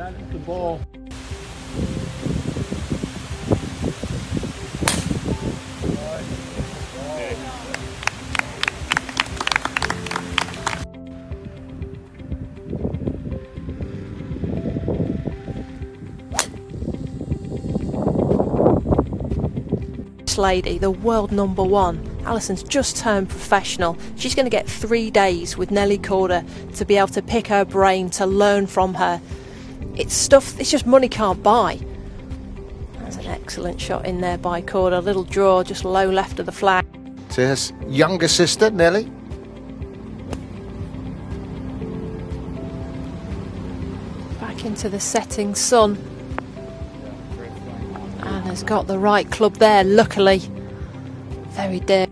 man, the ball. Lady, the world #1, Alison's just turned professional. She's going to get 3 days with Nelly Korda to be able to pick her brain, to learn from her. It's stuff, it's just money can't buy. That's an excellent shot in there by Korda. Little draw, just low left of the flag. To her younger sister, Nelly. Back into the setting sun. And has got the right club there, luckily. Very dear.